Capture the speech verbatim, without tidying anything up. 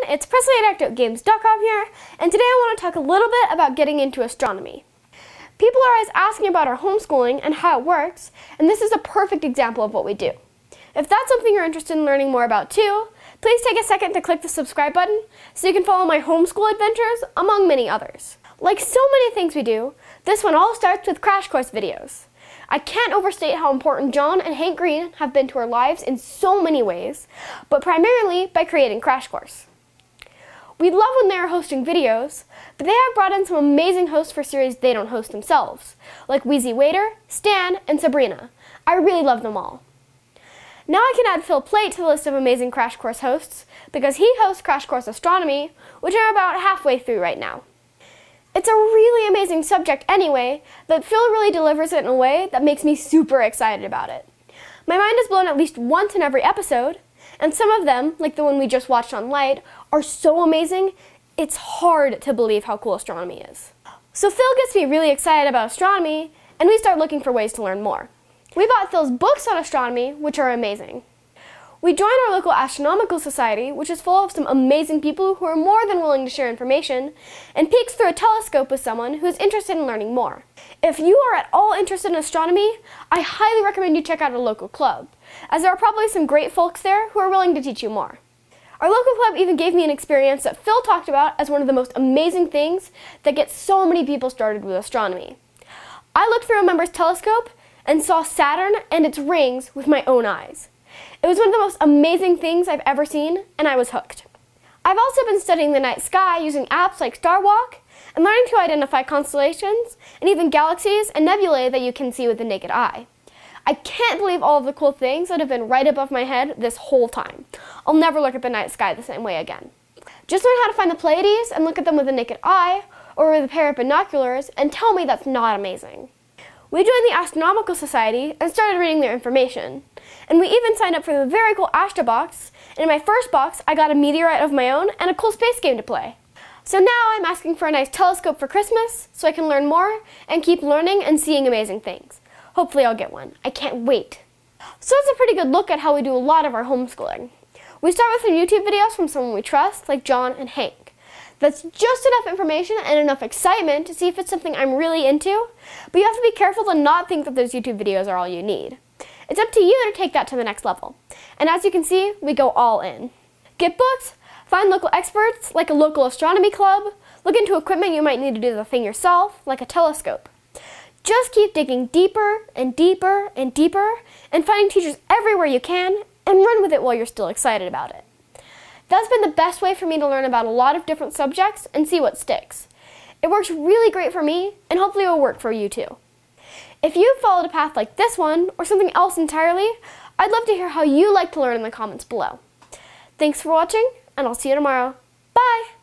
it's Presley at active games dot com here, and today I want to talk a little bit about getting into astronomy. People are always asking about our homeschooling and how it works, and this is a perfect example of what we do. If that's something you're interested in learning more about too, please take a second to click the subscribe button so you can follow my homeschool adventures, among many others. Like so many things we do, this one all starts with crash course videos. I can't overstate how important John and Hank Green have been to our lives in so many ways, but primarily by creating Crash Course. We love when they are hosting videos, but they have brought in some amazing hosts for series they don't host themselves, like Wheezy Waiter, Stan, and Sabrina. I really love them all. Now I can add Phil Plait to the list of amazing Crash Course hosts, because he hosts CrashCourse Astronomy, which I'm about halfway through right now. It's a really amazing subject anyway, but Phil really delivers it in a way that makes me super excited about it. My mind is blown at least once in every episode, and some of them, like the one we just watched on Light, are so amazing, it's hard to believe how cool astronomy is. So Phil gets me really excited about astronomy, and we start looking for ways to learn more. We bought Phil's books on astronomy, which are amazing. We joined our local Astronomical Society, which is full of some amazing people who are more than willing to share information, and peeks through a telescope with someone who is interested in learning more. If you are at all interested in astronomy, I highly recommend you check out a local club, as there are probably some great folks there who are willing to teach you more. Our local club even gave me an experience that Phil talked about as one of the most amazing things that gets so many people started with astronomy. I looked through a member's telescope and saw Saturn and its rings with my own eyes. It was one of the most amazing things I've ever seen, and I was hooked. I've also been studying the night sky using apps like Star Walk and learning to identify constellations and even galaxies and nebulae that you can see with the naked eye. I can't believe all of the cool things that have been right above my head this whole time. I'll never look at the night sky the same way again. Just learn how to find the Pleiades and look at them with the naked eye or with a pair of binoculars and tell me that's not amazing. We joined the Astronomical Society and started reading their information. And we even signed up for the very cool AstroBox, and in my first box I got a meteorite of my own and a cool space game to play. So now I'm asking for a nice telescope for Christmas so I can learn more and keep learning and seeing amazing things. Hopefully I'll get one. I can't wait. So it's a pretty good look at how we do a lot of our homeschooling. We start with some YouTube videos from someone we trust, like John and Hank. That's just enough information and enough excitement to see if it's something I'm really into, but you have to be careful to not think that those YouTube videos are all you need. It's up to you to take that to the next level. And as you can see, we go all in. Get books, find local experts, like a local astronomy club, look into equipment you might need to do the thing yourself, like a telescope. Just keep digging deeper and deeper and deeper, and finding teachers everywhere you can, and run with it while you're still excited about it. That's been the best way for me to learn about a lot of different subjects and see what sticks. It works really great for me, and hopefully it will work for you too. If you've followed a path like this one, or something else entirely, I'd love to hear how you like to learn in the comments below. Thanks for watching, and I'll see you tomorrow. Bye!